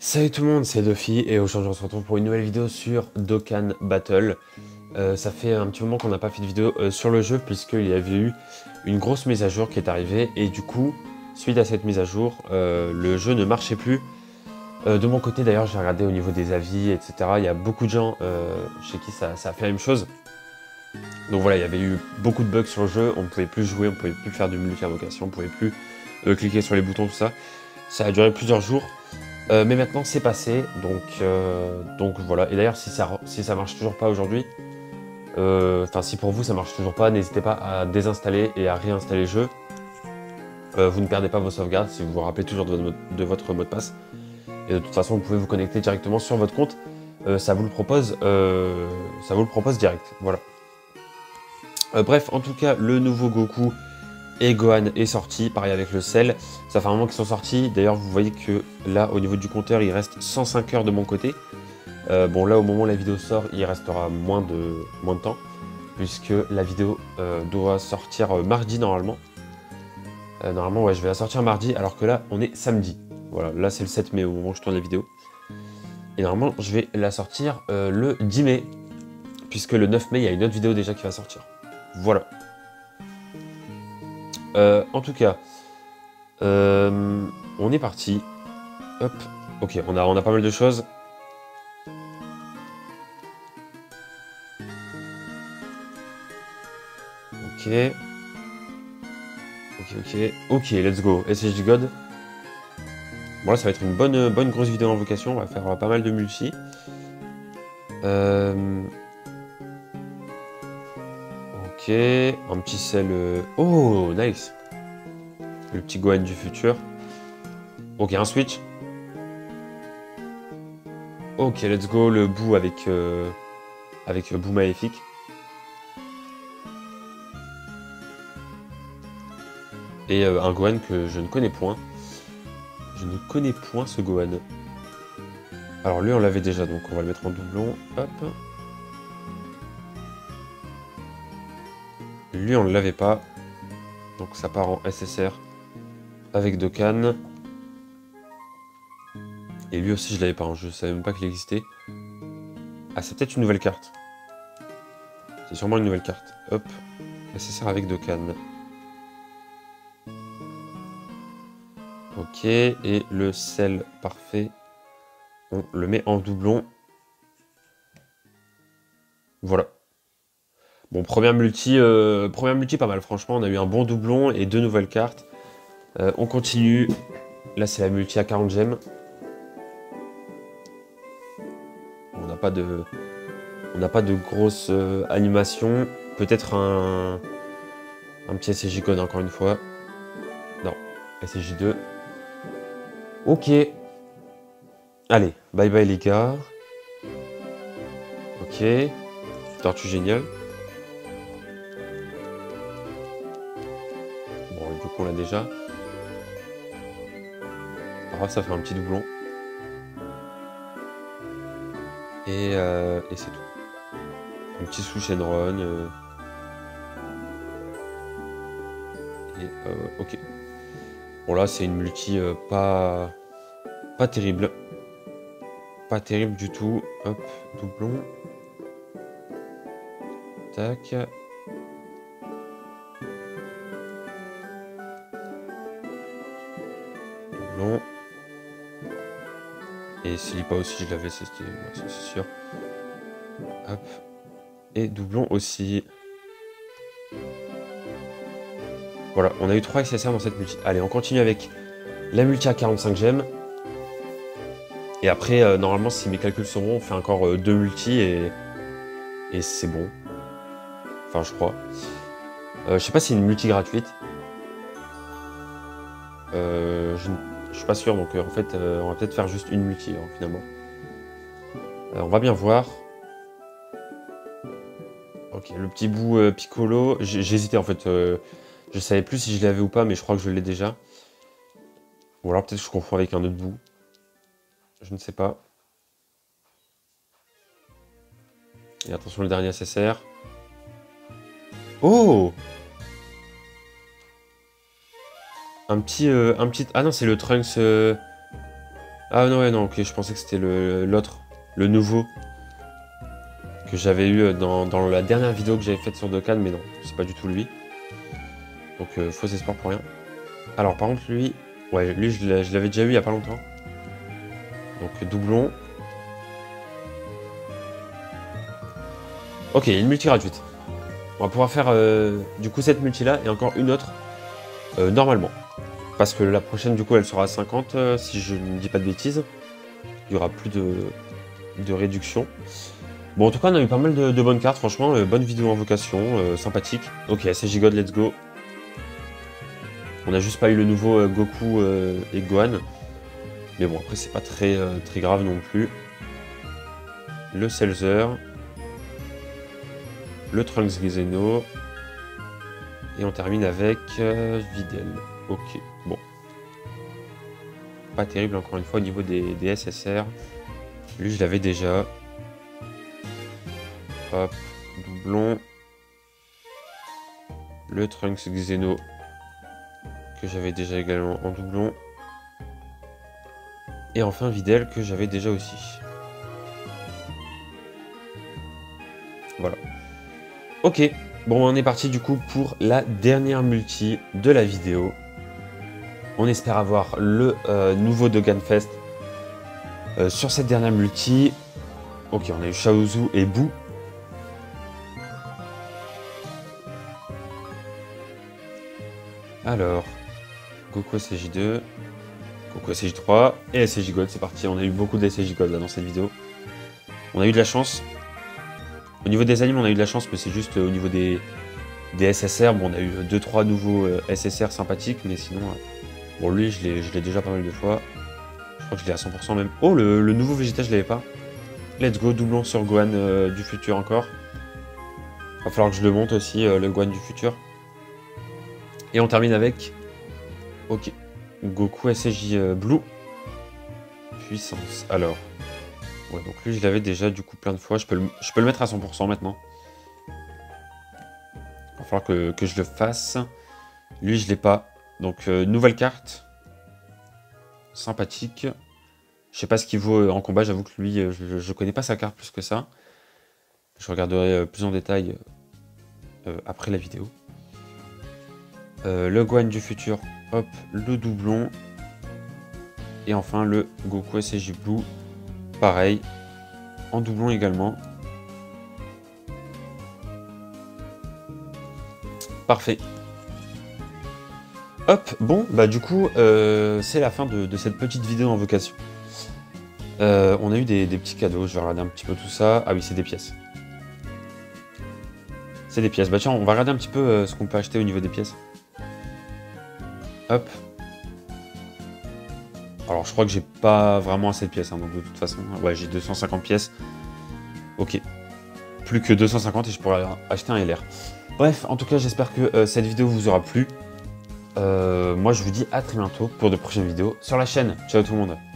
Salut tout le monde, c'est Dofi et aujourd'hui on se retrouve pour une nouvelle vidéo sur Dokkan Battle. Ça fait un petit moment qu'on n'a pas fait de vidéo sur le jeu puisqu'il y avait eu une grosse mise à jour qui est arrivée et du coup, suite à cette mise à jour, le jeu ne marchait plus. De mon côté d'ailleurs, j'ai regardé au niveau des avis, etc. Il y a beaucoup de gens chez qui ça a fait la même chose. Donc voilà, il y avait eu beaucoup de bugs sur le jeu, on ne pouvait plus jouer, on ne pouvait plus faire de multi-invocation, on ne pouvait plus cliquer sur les boutons, tout ça. Ça a duré plusieurs jours. Mais maintenant c'est passé, donc voilà. Et d'ailleurs si ça marche toujours pas aujourd'hui, enfin si pour vous ça marche toujours pas, n'hésitez pas à désinstaller et à réinstaller le jeu. Vous ne perdez pas vos sauvegardes si vous vous rappelez toujours de votre mot de passe. Et de toute façon vous pouvez vous connecter directement sur votre compte. Ça vous le propose direct. Voilà. Bref, en tout cas le nouveau Goku et Gohan est sorti, pareil avec le sel. Ça fait un moment qu'ils sont sortis. D'ailleurs, vous voyez que là, au niveau du compteur, il reste 105 heures de mon côté. Bon, là, au moment où la vidéo sort, il restera moins de temps, puisque la vidéo doit sortir mardi normalement. Normalement, ouais, je vais la sortir mardi, alors que là, on est samedi. Voilà, là, c'est le 7 mai au moment où je tourne la vidéo. Et normalement, je vais la sortir le 10 mai, puisque le 9 mai, il y a une autre vidéo déjà qui va sortir. Voilà. En tout cas, on est parti. Hop. Ok, on a pas mal de choses. Ok. Ok, let's go. SSJ God. Bon là, ça va être une bonne grosse vidéo invocation. On va faire pas mal de multi. Ok, un petit sel. Oh, nice. Le petit Gohan du futur. Ok, un switch. Ok, let's go. Le bout avec bout maléfique. Et un Gohan que je ne connais point. Je ne connais point ce Gohan. Alors lui, on l'avait déjà, donc on va le mettre en doublon. Hop. Lui, on ne l'avait pas. Donc ça part en SSR avec Dokkan. Et lui aussi, je l'avais pas. Je savais même pas qu'il existait. Ah, c'est peut-être une nouvelle carte. C'est sûrement une nouvelle carte. Hop. SSR avec Dokkan. Ok. Et le sel parfait. On le met en doublon. Voilà. Bon, première multi pas mal. Franchement, on a eu un bon doublon et deux nouvelles cartes. On continue. Là, c'est la multi à 40 gemmes. On n'a pas de grosse animation. Peut-être un petit SSJ code encore une fois. Non, SSJ2. Ok. Allez, bye bye les gars. Ok. Tortue géniale. Bon, du coup on l'a déjà. Pas grave, ça fait un petit doublon. Et c'est tout. Un petit sous Shenron. Ok. Bon là c'est une multi pas terrible. Pas terrible du tout. Hop, doublon. Tac. Doublon. Et Silipa aussi, je l'avais, c'est sûr. Hop. Et doublon aussi. Voilà, on a eu 3 SSR dans cette multi. Allez, on continue avec la multi à 45 gemmes. Et après, normalement, si mes calculs sont bons, on fait encore 2 multi et c'est bon. Enfin, je crois. Je sais pas si c'est une multi gratuite. Je suis pas sûr, donc en fait, on va peut-être faire juste une multi, hein, finalement. On va bien voir. Ok, le petit bout Piccolo. J'hésitais, en fait. Je savais plus si je l'avais ou pas, mais je crois que je l'ai déjà. Ou alors peut-être que je confonds avec un autre bout. Je ne sais pas. Et attention, le dernier SSR. Oh! Un petit... Ah non, c'est le Trunks... Ah non, ouais, non, ok, je pensais que c'était l'autre, le nouveau, que j'avais eu dans la dernière vidéo que j'avais faite sur Dokkan, mais non, c'est pas du tout lui. Donc, faux espoir pour rien. Alors, par contre, lui, ouais, lui, je l'avais déjà eu il y a pas longtemps. Donc, doublon. Ok, une multi gratuite. On va pouvoir faire, du coup, cette multi-là et encore une autre, normalement. Parce que la prochaine, du coup, elle sera à 50, si je ne dis pas de bêtises. Il y aura plus de réduction. Bon, en tout cas, on a eu pas mal de bonnes cartes, franchement. Bonne vidéo invocation, sympathique. Ok, SSJ God, let's go. On n'a juste pas eu le nouveau Goku et Gohan. Mais bon, après, c'est pas très, très grave non plus. Le Seltzer. Le Trunks Gizeno. Et on termine avec Videl. Ok, bon. Pas terrible, encore une fois, au niveau des SSR. Lui, je l'avais déjà. Hop, doublon. Le Trunks Xeno que j'avais déjà également en doublon. Et enfin Videl que j'avais déjà aussi. Voilà. Ok, bon on est parti du coup pour la dernière multi de la vidéo. On espère avoir le nouveau Dokkan Fest sur cette dernière multi. Ok, on a eu Chaozu et Boo. Alors, Goku SJ2, Goku SJ3 et SJ God, c'est parti. On a eu beaucoup de SJ God là dans cette vidéo. On a eu de la chance. Au niveau des animes, on a eu de la chance, mais c'est juste au niveau des SSR. Bon, on a eu 2-3 nouveaux SSR sympathiques, mais sinon, bon, lui, je l'ai déjà pas mal de fois. Je crois que je l'ai à 100% même. Oh, le nouveau Vegeta, je l'avais pas. Let's go, doublon sur Gohan du futur encore. Va falloir que je le monte aussi, le Gohan du futur. Et on termine avec... Ok. Goku SJ Blue. Puissance. Alors. Ouais, donc lui, je l'avais déjà du coup plein de fois. Je peux le mettre à 100% maintenant. Il va falloir que je le fasse. Lui, je l'ai pas. Donc, nouvelle carte. Sympathique. Je sais pas ce qu'il vaut en combat. J'avoue que lui, je connais pas sa carte plus que ça. Je regarderai plus en détail après la vidéo. Le Gohan du futur. Hop, le doublon. Et enfin, le Goku SJ Blue. Pareil. En doublon également. Parfait. Hop, bon, bah du coup, c'est la fin de cette petite vidéo invocation. On a eu des petits cadeaux, je vais regarder un petit peu tout ça. Ah oui, c'est des pièces. C'est des pièces. Bah tiens, on va regarder un petit peu ce qu'on peut acheter au niveau des pièces. Hop. Alors, je crois que j'ai pas vraiment assez de pièces, hein, donc de toute façon, ouais, j'ai 250 pièces. Ok. Plus que 250 et je pourrais acheter un LR. Bref, en tout cas, j'espère que cette vidéo vous aura plu. Moi, je vous dis à très bientôt pour de prochaines vidéos sur la chaîne. Ciao tout le monde.